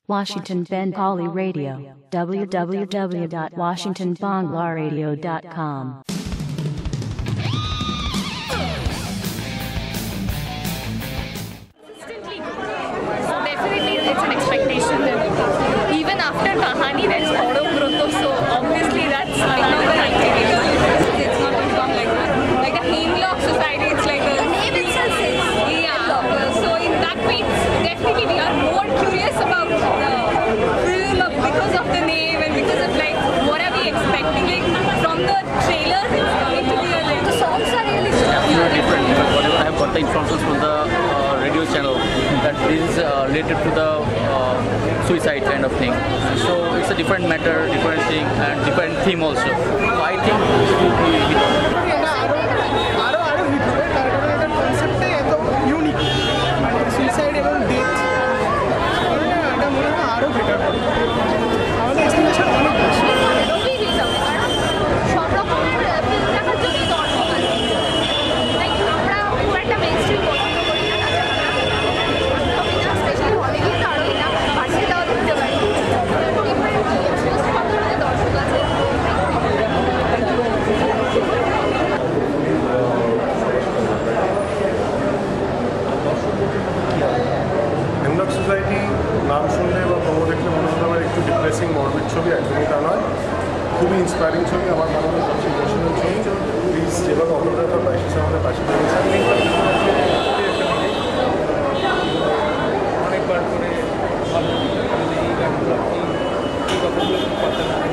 Washington Bengali Radio, www.washingtonbanglaradio.com. Definitely, it's an expectation that even after Kahani, there's auto growth, so obviously that's like the criteria. It's not going to come like that. Like a Hemlock society, it's like a... The name itself is. Yeah, so in that way, definitely we are more curious about the film because of the name and because of like, what are we expecting? Like, from the trailers, it's going to be a like... The songs are really different. I have got the influences from the radio channel that is related to the suicide kind of thing. So it's a different matter, different thing, and different theme also. So I think suicide এবং death এটা মনে হয় আরও better হবে আমাদের estimation অনেক বেশি সব রকমের ফিল্ম দেখার জন্য দর্শক আছে লাইক আমরা খুব একটা মেইন স্ট্রিম পছন্দ করি না স্পেশালি হলে গিয়ে তো আরোই না বাড়িতেও দেখতে পারি দর্শক আছে হেমলক সোসাইটি নাম শুনলে বা খবর দেখলে মনে হতে পারে একটু ডিপ্রেসিং মরবিড ছবি, একদমই তা নয়। খুবই ইন্সপায়ারিং ছবি, আমার মনে হয় সবচেয়ে ইমোশনাল ছবি। প্লিজ যেভাবে অনুরাধা পাইছে আমাদের পাশে অনেকবার করে এই গানগুলো এই কথাগুলো করতে না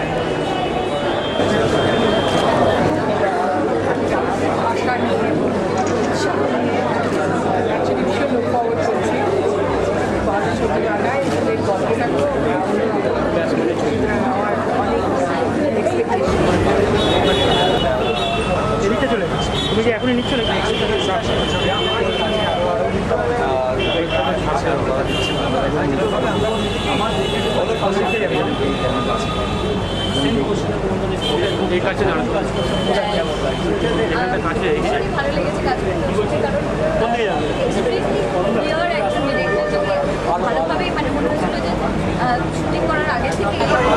এখনই নিচ্ছ নাকি এই কাছে দাঁড়ানো কাছে ভালো লেগেছে কাজ করতে কারণ ভালোভাবে মানে মনে হয়েছিল যে শুটিং করার আগে থেকে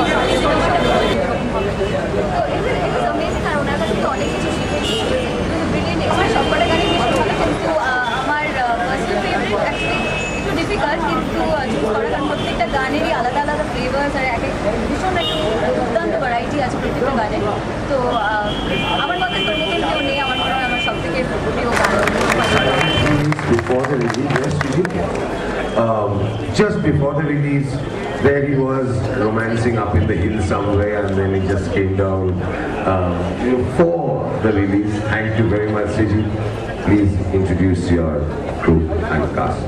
আর ওনার কাছ থেকে অনেক কিছু শিখেছি সবকটা গানই বেশ ভালো কিন্তু আমার পার্সোনাল ফেভারিট অ্যাকচুয়ালি একটু ডিফিকাল্ট কিন্তু চুজ করা কারণ প্রত্যেকটা গানেরই আলাদা আলাদা ফ্লেভার্স আর এক ভীষণ একটা দুর্দান্ত ভ্যারাইটি আছে প্রত্যেকটা গানে তো আমার মতে তোর মতন কেউ নেই আমার মনে হয় আমার সব থেকে প্রিয় গান Before the release, yes, Srijit. Just before the release, there he was romancing up in the hills somewhere, and then he just came down for the release. Thank you very much, Srijit. Please introduce your crew and cast.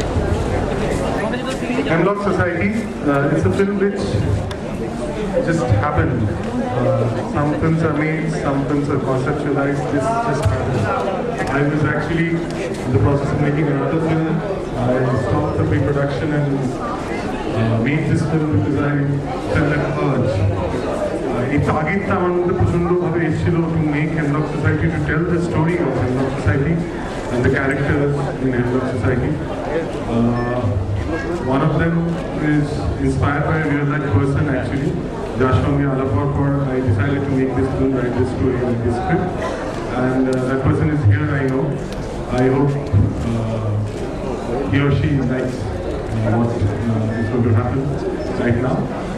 Hemlock Society, it's a film which just happened. Some films are made, some films are conceptualized, this just happened. I was actually in the process of making another film. I stopped the pre-production and made this film because I felt an urge. এই তাগিদটা আমার মধ্যে প্রচণ্ডভাবে এসেছিল to make Hemlock Society, to tell the story of Hemlock Society and the characters in Hemlock Society. One of them is inspired by a real-life person actually. যার সঙ্গে আলাপ হওয়ার পর I decided to make this film, write this story, write this script. And that person is here, I know. I hope he or she likes what is going to happen right now.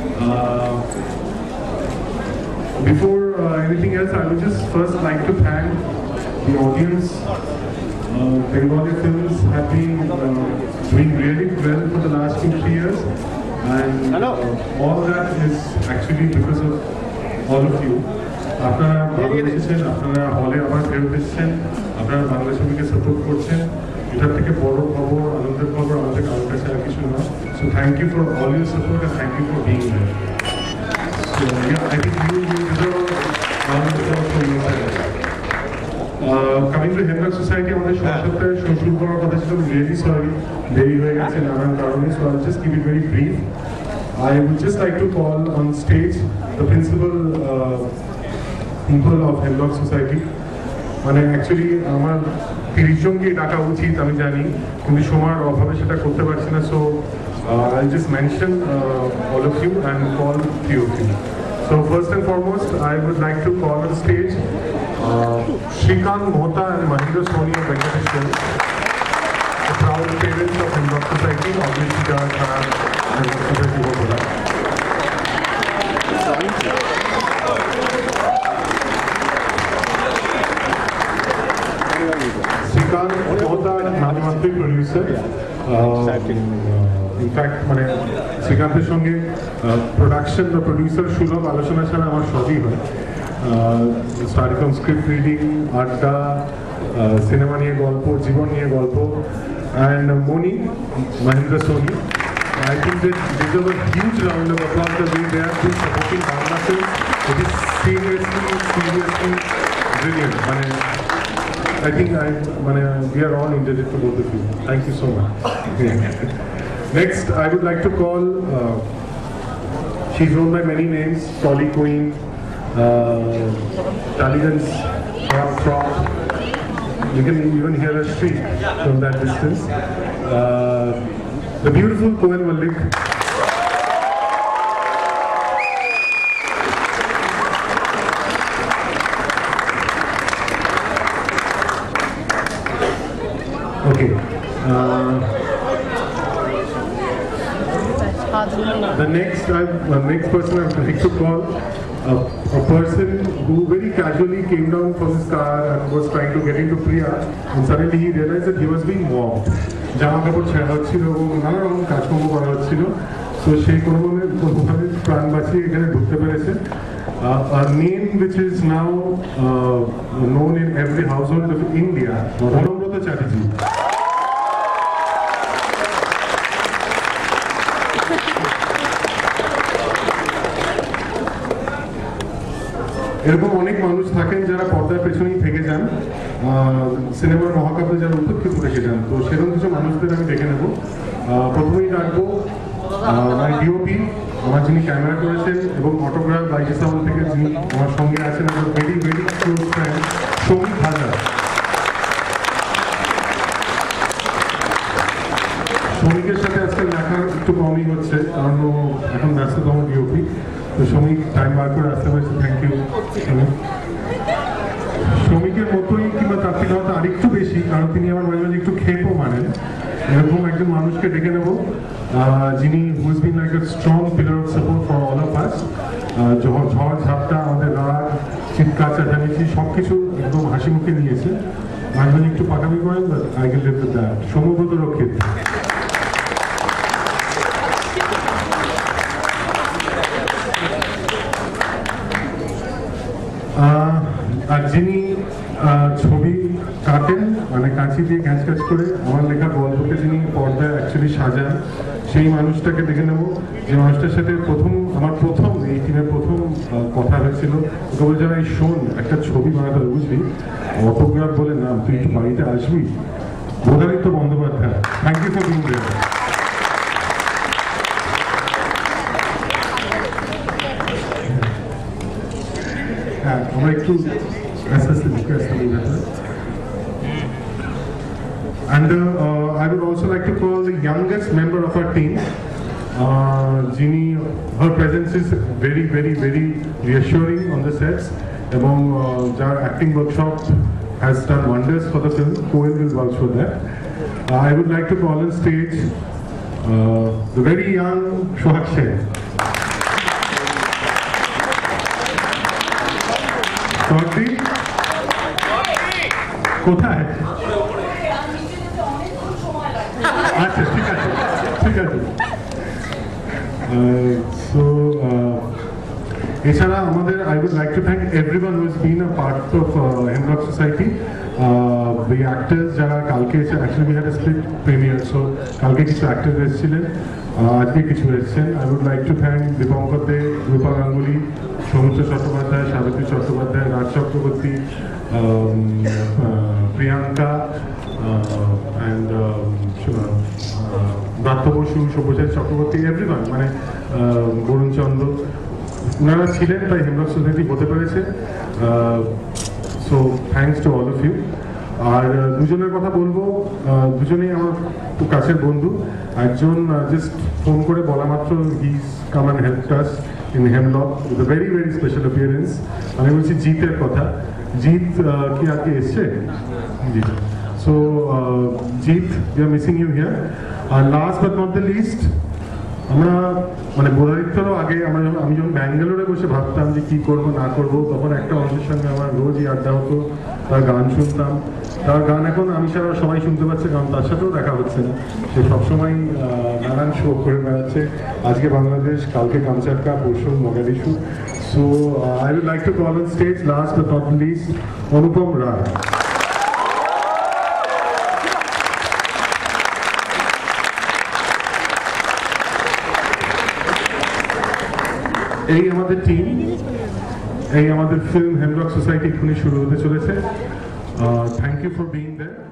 Before anything else, I would just first like to thank the audience. Bengali films have been doing really well for the last 2-3 years, and all that is actually because of all of you. আপনারা ভালো এসেছেন, আপনারা হলে আবার ফেরত এসেছেন, আপনারা বাংলা ছবিকে সাপোর্ট করছেন, এটার থেকে বড় খবর, আনন্দের খবর আমাদের কারোর কাছে আর কিছু নয়। So thank you for all your support and thank you for being there. So yeah, I think you deserve all the support from your side. Coming to Hemlock Society, আমাদের সপ্তাহে শো শুরু করার কথা ছিল, really sorry, দেরি হয়ে গেছে নানান কারণে, so I'll just keep it very brief. I would just like to call on stage the principal people of Hemlock Society. মানে অ্যাকচুয়ালি আমার 30 জনকে ডাকা উচিত আমি জানি, কিন্তু সময়ের অভাবে সেটা করতে পারছি না। So I'll just mention all of you and call few of you. So first and foremost, I would like to call on stage Srijit and Mahindra Soni of Venkatesh, the proud parents of Hemlock Society, obviously Hemlock Society Kolkata. Srijit নামমাত্রই producer in fact মানে শ্রীকান্তের সঙ্গে production বা producer সুলভ আলোচনা ছাড়া আমার সবই হয় স্টার্ট ফ্রম স্ক্রিপ্ট রিডিং আড্ডা সিনেমা নিয়ে গল্প জীবন নিয়ে গল্প and Moni Mahendra Soni I think that deserve a huge round of applause the way they are been supporting Bangla films. It is seriously brilliant. I think we are all indebted to both of you. Thank you so much. Next, I would like to call, she's known by many names, Polly Queen, Taligan's Frog. You can even hear her shriek from that distance. The beautiful koel mullick. Okay. The next person I would like to call a person who very casually came down from his car and was trying to get into Priya, and suddenly he realized that he was being mobbed. জামা কাপড় ছেঁড়া হচ্ছিল এবং নানা রকম কাজকর্ম করা হচ্ছিল, তো সেই কোনোভাবে প্রাণ বাঁচিয়ে এখানে ঢুকতে পেরেছে। A name which is now known in every household of India, parambrata chatterjee. এরকম অনেক মানুষ থাকেন যারা পর্দার পেছনেই থেকে যান, সিনেমার মহাকাব্যে যারা উপেক্ষিত থেকে যান, তো সেরকম কিছু মানুষদের আমি দেখে নেব। প্রথমেই রাখবো ডিওপি, আমার যিনি ক্যামেরা করেছেন এবং অটোগ্রাফ বাইকে সাউন্ড থেকে যিনি আমার সঙ্গে আছেন, আমার ভেরি ক্লোজ ফ্রেন্ড সৌমিক হাজার। সৌমিকের সাথে আজকাল দেখা একটু কমই হচ্ছে, কারণ ও এখন ব্যস্ততম ডিওপি, তো সৌমিক টাইম বার করে আসতে পেরেছে, থ্যাংক ইউ। শ্রমিকের মতোই কিংবা তার থেকে হয়তো আরেকটু বেশি, কারণ তিনি আমার মাঝে মাঝে একটু খেপও মানেন, এরকম একজন মানুষকে ডেকে নেব যিনি who's been like a strong pillar of support for all of us. ঝড় ঝাপটা, আমাদের রাগ, চিৎকার চেঁচামেচি সব কিছু একদম হাসি মুখে নিয়েছে, মাঝে মাঝে একটু পাকামি করেন, but I can live with that. Soumyabrata Rakshit. আর যিনি ছবি কাটেন, মানে কাঁচি দিয়ে ক্যাচ করে আমার লেখা গল্পকে যিনি পর্দায় অ্যাকচুয়ালি সাজান, সেই মানুষটাকে দেখে নেব, যে মানুষটার সাথে আমার প্রথম এই টিমের প্রথম কথা হয়েছিল। ওকে বলছে, এই শোন, একটা ছবি বানাতে হবে, বুঝলি, অটোগ্রাফ বলে নাম, তুই একটু বাড়িতে আসবি। Bodharitya Bandyopadhyay, thank you for being there. হ্যাঁ, আমরা একটু আস্তে আস্তে ঢুকে আসতে হবে। And I would also like to call the youngest member of our team. Her presence is very reassuring on the sets. এবং যার acting workshop has done wonders for the film. Koel will vouch for that. I would like to call on stage the very young Sohag Sen. Sohagdi? কোথায়? আচ্ছা, ঠিক আছে। এছাড়া আমাদের I would like to thank everyone who has been a part of Hemlock Society. The actors যারা কালকে এসে, actually we had a split premiere, so কালকে কিছু actors এসেছিলেন, আজকে কিছু এসেছেন। I would like to thank Dipankar De, Rupa Ganguly, Soumitra Chattopadhyay, Sabitri Chattopadhyay, Raj Chakraborty, Priyanka, and Dutta Basu, Sabyasachi Chakraborty, everyone, মানে বরুণ চন্দ্র, ওনারা ছিলেন, তাই হেমলক সোসাইটি হতে পেরেছে। So thanks to all of you. আর দুজনের কথা বলবো, দুজনেই আমার খুব কাছের বন্ধু। একজন জাস্ট ফোন করে বলা মাত্র he's come and helped us in Hemlock with a very very special appearance. আমি বলছি জিতের কথা। জিত কি আজকে এসছে? জি। So Jeet, we are missing you here. আর last but not the least, আমরা মানে বোধারিত্বেরও আগে আমি যখন ব্যাঙ্গালোরে বসে ভাবতাম যে কী করবো না করবো, তখন একটা মানুষের সঙ্গে আমার রোজই আড্ডা হতো, তার গান শুনতাম। তার গান এখন আমি ছাড়া সবাই শুনতে পাচ্ছে, কারণ তার সাথেও দেখা হচ্ছে না। সে সবসময় নানান শো করে বেড়াচ্ছে, আজকে বাংলাদেশ, কালকে কামচাটকা, পরশু Mogadishu. So I would like to call on stage last but not least Anupam Roy. এই আমাদের টিম, এই আমাদের ফিল্ম হেমলক সোসাইটি এক্ষুনি শুরু হতে চলেছে। Thank you for being there.